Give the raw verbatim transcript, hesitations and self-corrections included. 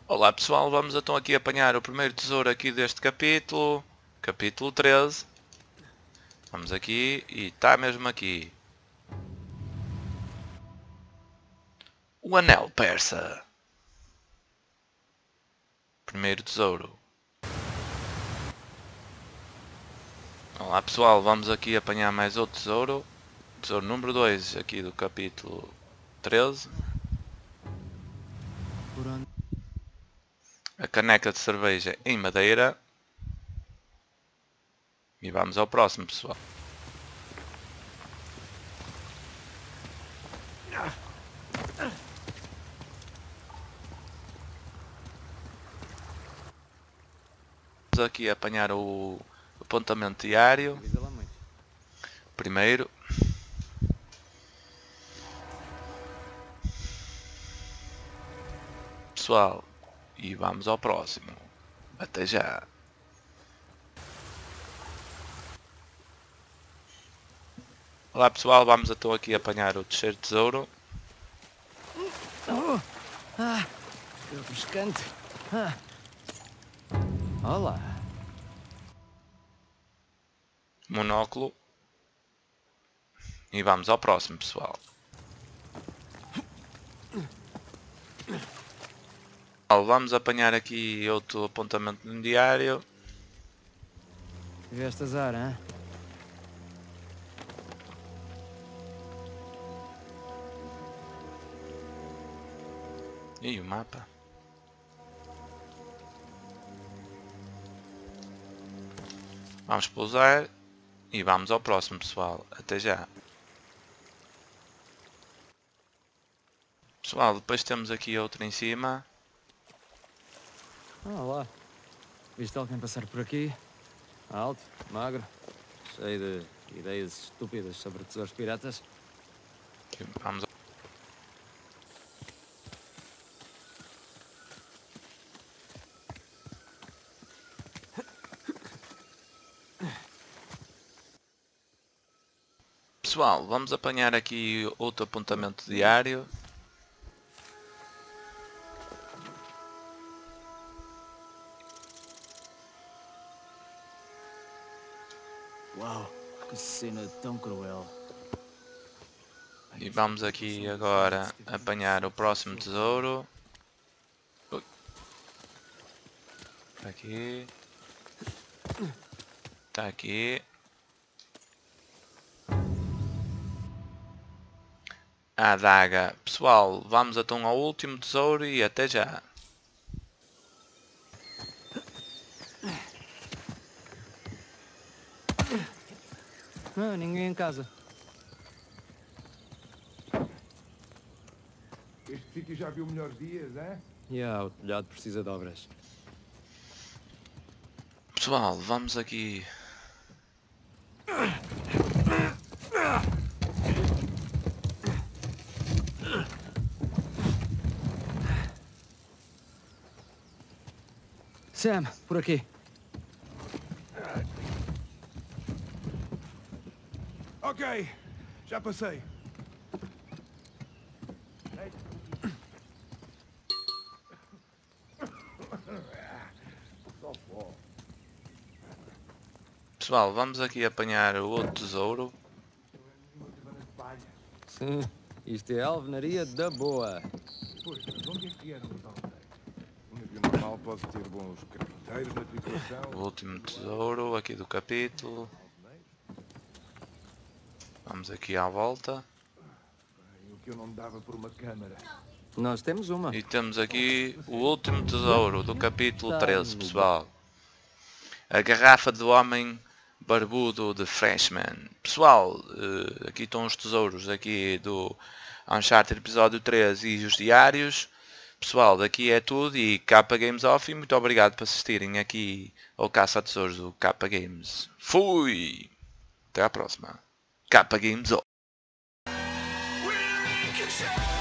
Olá pessoal, vamos então aqui apanhar o primeiro tesouro aqui deste capítulo, capítulo treze. Vamos aqui e está mesmo aqui. O anel persa. Primeiro tesouro. Olá pessoal, vamos aqui apanhar mais outro tesouro. Tesouro número dois aqui do capítulo treze. A caneca de cerveja em madeira. E vamos ao próximo, pessoal. Vamos aqui apanhar o apontamento diário. Primeiro. Pessoal, e vamos ao próximo. Até já. Olá pessoal, vamos então aqui apanhar o terceiro tesouro. Oh, ah, que refrescante. Ah. Olá. Monóculo. E vamos ao próximo, pessoal. Vamos apanhar aqui outro apontamento no diário. Tiveste azar, hein? E o mapa. Vamos pousar. E vamos ao próximo, pessoal. Até já. Pessoal, depois temos aqui outro em cima. Ah, olá. Viste alguém passar por aqui? Alto, magro, cheio de ideias estúpidas sobre tesouros piratas? E vamos ao... Pessoal, vamos apanhar aqui outro apontamento diário. Uau, que cena tão cruel. E vamos aqui agora apanhar o próximo tesouro. Ui. Está aqui. Está aqui. A adaga. Pessoal, vamos então ao último tesouro e até já. Ah, ninguém em casa. Este sítio já viu melhores dias, é? E yeah, o telhado precisa de obras. Pessoal, vamos aqui. Sam, por aqui. Ok, já passei. Pessoal, vamos aqui apanhar o outro tesouro. Sim, isto é alvenaria da boa. Pois, mas onde é que eram os altares? Um navio normal pode ter bons carpinteiros na tripulação. O último tesouro aqui do capítulo. Vamos aqui à volta. O que eu não dava por uma câmara. Nós temos uma. E temos aqui o último tesouro do capítulo treze, pessoal. A garrafa do homem barbudo de Freshman. Pessoal, aqui estão os tesouros aqui do Uncharted episódio treze e os diários. Pessoal, daqui é tudo e K Games Off, e muito obrigado por assistirem aqui ao Caça a Tesouros do K Games. Fui! Até à próxima. K Games Off.